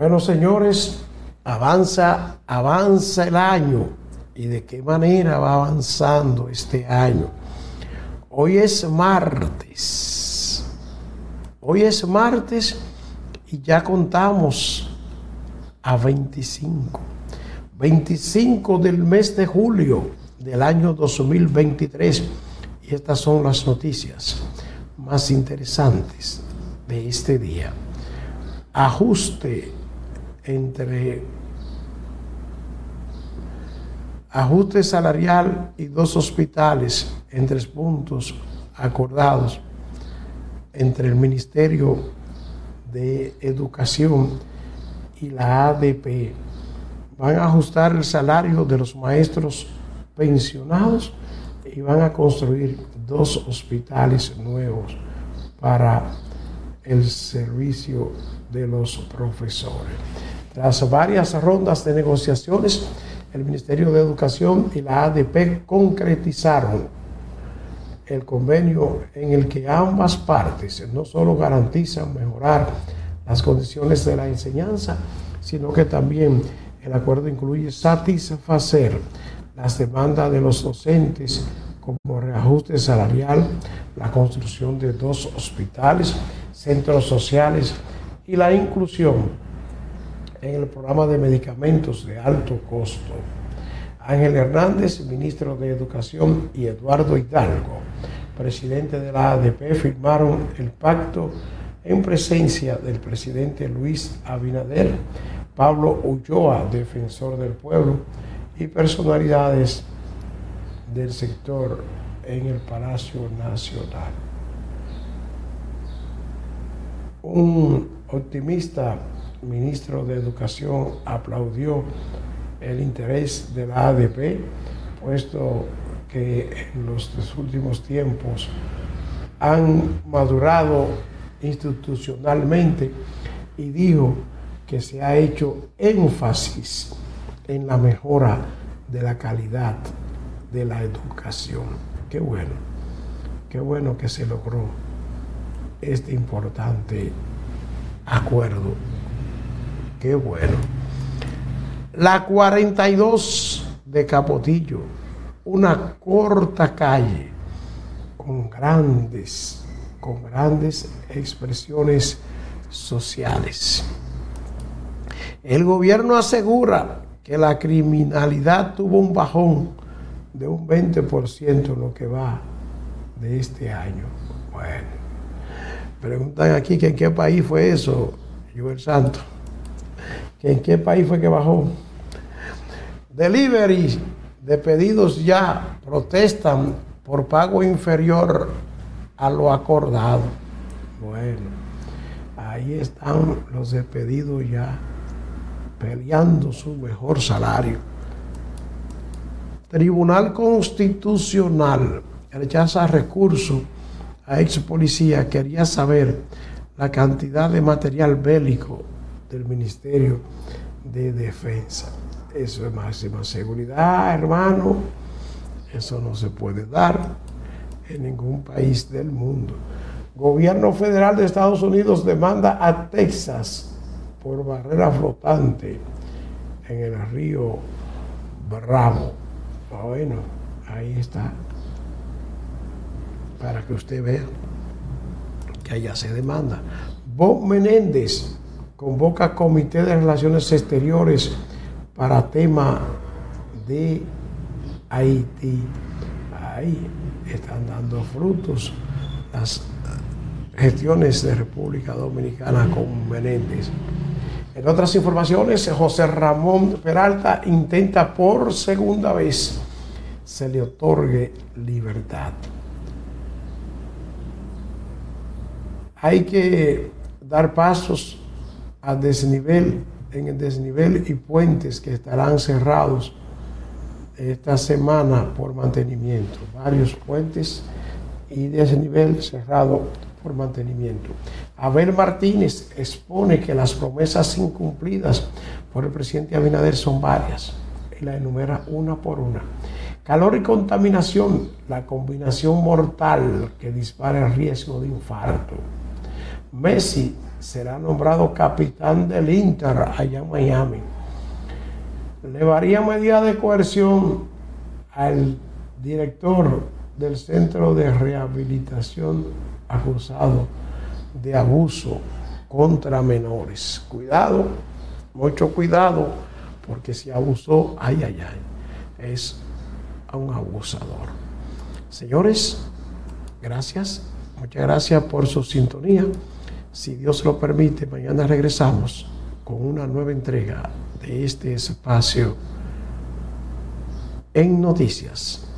Bueno, señores, avanza el año. ¿Y de qué manera va avanzando este año? Hoy es martes. Y ya contamos a 25 del mes de julio del año 2023. Y estas son las noticias más interesantes de este día. Ajuste salarial y 2 hospitales en 3 puntos acordados entre el Ministerio de Educación y la ADP. Van a ajustar el salario de los maestros pensionados y van a construir 2 hospitales nuevos para el servicio de los profesores. Tras varias rondas de negociaciones, el Ministerio de Educación y la ADP concretizaron el convenio en el que ambas partes no solo garantizan mejorar las condiciones de la enseñanza, sino que también el acuerdo incluye satisfacer las demandas de los docentes como reajuste salarial, la construcción de 2 hospitales, centros sociales y la inclusión en el programa de medicamentos de alto costo. Ángel Hernández, ministro de Educación, y Eduardo Hidalgo, presidente de la ADP, firmaron el pacto en presencia del presidente Luis Abinader, Pablo Ulloa, defensor del pueblo, y personalidades del sector en el Palacio Nacional. Un optimista ministro de Educación aplaudió el interés de la ADP, puesto que en los últimos tiempos han madurado institucionalmente, y dijo que se ha hecho énfasis en la mejora de la calidad de la educación. Qué bueno que se logró este importante acuerdo. Qué bueno. La 42 de Capotillo, una corta calle con grandes expresiones sociales. El gobierno asegura que la criminalidad tuvo un bajón de un 20% en lo que va de este año. Bueno, preguntan aquí que en qué país fue eso, Joel Santo. ¿En qué país fue que bajó? Delivery de pedidos ya protestan por pago inferior a lo acordado. Bueno, ahí están los de pedido ya peleando su mejor salario. Tribunal Constitucional rechaza recurso a ex policía. Quería saber la cantidad de material bélico del Ministerio de Defensa. Eso es máxima seguridad, hermano. Eso no se puede dar en ningún país del mundo. Gobierno federal de Estados Unidos demanda a Texas por barrera flotante en el río Bravo. Bueno, ahí está, para que usted vea que allá se demanda. Bob Menéndez convoca Comité de Relaciones Exteriores para tema de Haití. Ahí están dando frutos las gestiones de República Dominicana con Menéndez. En otras informaciones, José Ramón Peralta intenta por segunda vez se le otorgue libertad. Hay que dar pasos al desnivel, en el desnivel y puentes que estarán cerrados esta semana por mantenimiento. Varios puentes y desnivel cerrado por mantenimiento. Abel Martínez expone que las promesas incumplidas por el presidente Abinader son varias y la enumera una por una. Calor y contaminación, la combinación mortal que dispara el riesgo de infarto. Messi será nombrado capitán del Inter allá en Miami. Le varía medida de coerción al director del Centro de Rehabilitación acusado de abuso contra menores. Cuidado, mucho cuidado, porque si abusó, ay, ay, ay, es a un abusador. Señores, gracias, muchas gracias por su sintonía. Si Dios lo permite, mañana regresamos con una nueva entrega de este espacio en Noticias.